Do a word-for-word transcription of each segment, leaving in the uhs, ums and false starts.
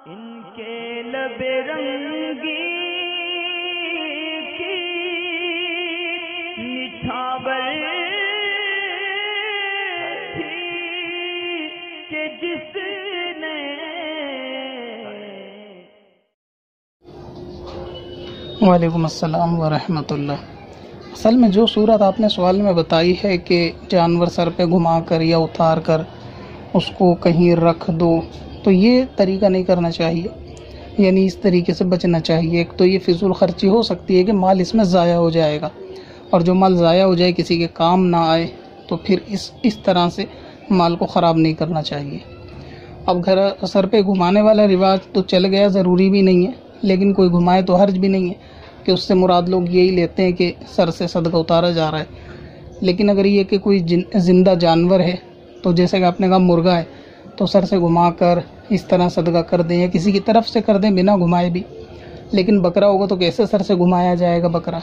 ان کے لب رنگی کی نچھاور تھی کہ جس نے وعلیکم السلام ورحمۃ اللہ۔ اصل میں جو صورت آپ نے سوال میں بتائی ہے کہ جانور سر پہ گھما کر یا اتار کر اس کو کہیں رکھ دو، تو یہ طریقہ نہیں کرنا چاہیے، یعنی اس طریقے سے بچنا چاہیے۔ ایک تو یہ فضول خرچی ہو سکتی ہے کہ مال اس میں ضائع ہو جائے گا، اور جو مال ضائع ہو جائے کسی کے کام نہ آئے تو پھر اس اس طرح سے مال کو خراب نہیں کرنا چاہیے۔ اب گھر سر پہ گھمانے والا رواج تو چل گیا، ضروری بھی نہیں ہے، لیکن کوئی گھمائے تو حرج بھی نہیں ہے کہ اس سے مراد لوگ یہی لیتے ہیں کہ سر سے صدقہ اتارا جا رہا ہے۔ لیکن اگر یہ کہ کوئی زندہ جانور ہے، تو جیسے کہ آپ نے کہا مرغا ہے، تو سر سے گھما کر اس طرح صدقہ کر دیں یا کسی کی طرف سے کر دیں بنا گھمائے بھی۔ لیکن بکرا ہوگا تو کیسے سر سے گھمایا جائے گا بکرا؟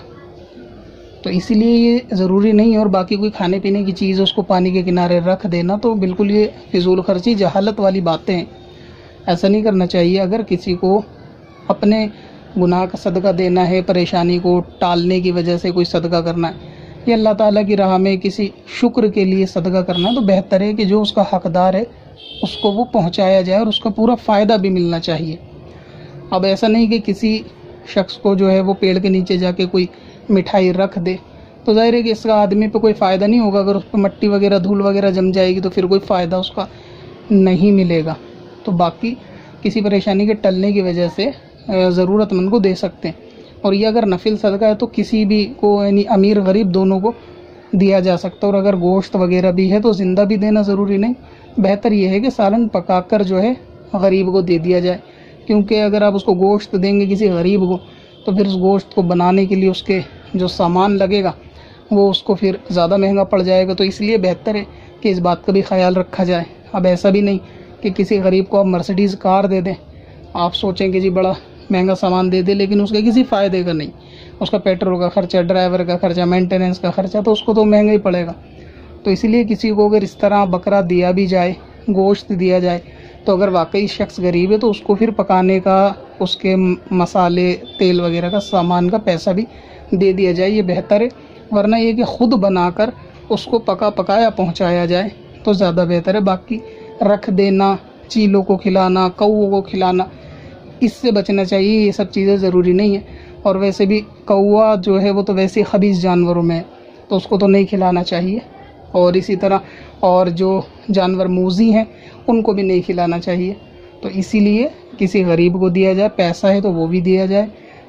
تو اسی لیے یہ ضروری نہیں ہے۔ اور باقی کوئی کھانے پینے کی چیز اس کو پانی کے کنارے رکھ دینا تو بالکل یہ فضول خرچی، جہالت والی باتیں ہیں، ایسا نہیں کرنا چاہیے۔ اگر کسی کو اپنے گناہ کا صدقہ دینا ہے، پریشانی کو ٹالنے کی وجہ سے کوئی صدقہ کرنا ہے، یا اللہ تعالیٰ کی راہ میں کسی شکر کے لیے صدقہ کرنا ہے، تو بہتر ہے کہ جو اس کا حقدار ہے اس کو وہ پہنچایا جائے اور اس کا پورا فائدہ بھی ملنا چاہیے۔ اب ایسا نہیں کہ کسی شخص کو جو ہے وہ پیڑ کے نیچے جا کے کوئی مٹھائی رکھ دے، تو ظاہر ہے کہ اس کا آدمی پہ کوئی فائدہ نہیں ہوگا۔ اگر اس پہ مٹی وغیرہ دھول وغیرہ جم جائے گی تو پھر کوئی فائدہ اس کا نہیں ملے گا۔ تو باقی کسی پریشانی کے ٹلنے کی وجہ سے ضرورت مند کو دے سکتے ہیں۔ اور یہ اگر نفل صدقہ ہے تو کسی بھی کو، یعنی امیر غریب دونوں کو دیا جا سکتا ہے۔ اور اگر گوشت وغیرہ بھی ہے تو زندہ بھی دینا ضروری نہیں، بہتر یہ ہے کہ سالن پکا کر جو ہے غریب کو دے دیا جائے، کیونکہ اگر آپ اس کو گوشت دیں گے کسی غریب کو تو پھر اس گوشت کو بنانے کے لیے اس کے جو سامان لگے گا وہ اس کو پھر زیادہ مہنگا پڑ جائے گا۔ تو اس لیے بہتر ہے کہ اس بات کا بھی خیال رکھا جائے۔ اب ایسا بھی نہیں کہ کسی غریب کو آپ مرسیڈیز کار دے دیں، آپ سوچیں کہ جی بڑا مہنگا سامان دے دے، لیکن اس کے کسی فائدے کا نہیں، اس کا پیٹرول کا خرچہ، ڈرائیور کا خرچہ، مینٹیننس کا خرچہ، تو اس کو تو مہنگا ہی پڑے گا۔ تو اسی لیے کسی کو اگر اس طرح بکرا دیا بھی جائے، گوشت دیا جائے، تو اگر واقعی شخص غریب ہے تو اس کو پھر پکانے کا، اس کے مسالے، تیل وغیرہ کا سامان کا پیسہ بھی دے دیا جائے، یہ بہتر ہے۔ ورنہ یہ کہ خود بنا کر اس کو پکا پکایا پہنچایا جائے تو زیادہ بہتر ہے۔ باقی رکھ دینا، چیلوں کو کھلانا، کووں کو کھلانا، اس سے بچنا چاہیے، یہ سب چیزیں ضروری نہیں ہیں۔ اور ویسے بھی کوا جو ہے وہ تو ویسے خبیث جانوروں میں ہے، تو اس کو تو نہیں کھلانا چاہیے۔ اور اسی طرح اور جو جانور موذی ہیں ان کو بھی نہیں کھلانا چاہیے۔ تو اسی لیے کسی غریب کو دیا جائے، پیسہ ہے تو وہ بھی دیا جائے،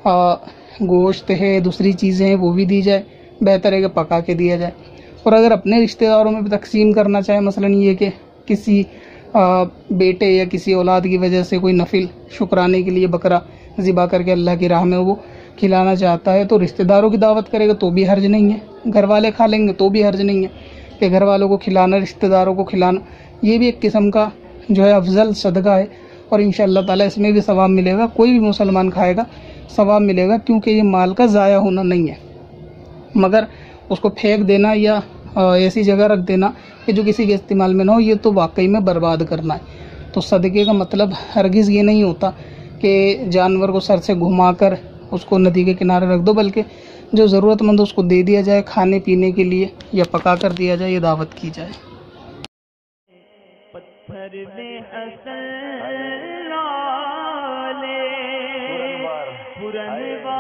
گوشت ہے، دوسری چیزیں ہیں وہ بھی دی جائے، بہتر ہے کہ پکا کے دیا جائے۔ اور اگر اپنے رشتہ داروں میں بھی تقسیم کرنا چاہے، مثلا یہ کہ کسی بیٹے یا کسی اولاد کی وجہ سے کوئی نفل شکرانے کے لیے بکرا ذبح کر کے اللہ کی راہ میں وہ کھلانا چاہتا ہے، تو رشتہ داروں کی دعوت کرے گا تو بھی حرج نہیں ہے، گھر والے کھا لیں گے تو بھی حرج نہیں ہے کہ گھر والوں کو کھلانا، رشتہ داروں کو کھلانا، یہ بھی ایک قسم کا جو ہے افضل صدقہ ہے، اور انشاءاللہ تعالیٰ اس میں بھی ثواب ملے گا۔ کوئی بھی مسلمان کھائے گا ثواب ملے گا، کیونکہ یہ مال کا ضائع ہونا نہیں ہے۔ مگر اس کو پھینک دینا یا ایسی جگہ رکھ دینا کہ جو کسی کے استعمال میں نہ ہو، یہ تو واقعی میں برباد کرنا ہے۔ تو صدقے کا مطلب ہرگز یہ نہیں ہوتا کہ جانور کو سر سے گھما کر اس کو ندی کے کنارے رکھ دو، بلکہ جو ضرورت مند اس کو دے دیا جائے کھانے پینے کے لیے، یا پکا کر دیا جائے، یہ دعوت کی جائے۔ پتھر میں حسن لالے پرنوار